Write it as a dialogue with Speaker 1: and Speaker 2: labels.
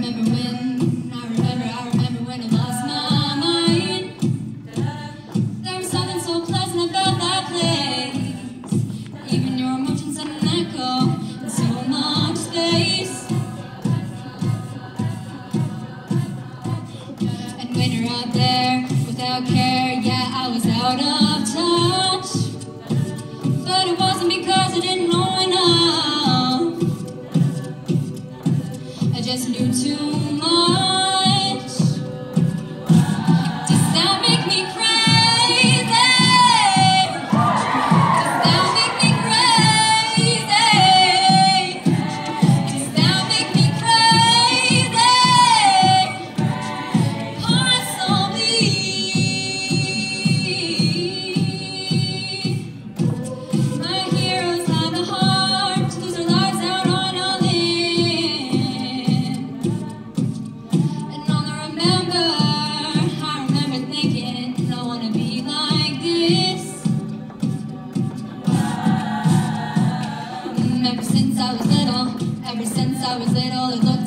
Speaker 1: remember when I lost my mind. There was something so pleasant about that place. Even your emotions had an echo in so much space. And when you're out there without care, yeah, I was out of touch. But it wasn't because I didn't know enough. I just knew too much. Does that make me crazy? Does that make me crazy? Does that make me crazy? Heart so bleed. My heroes have the heart to lose their lives out on a limb. And all I remember thinking, I wanna be like this. Ever since I was little, it looked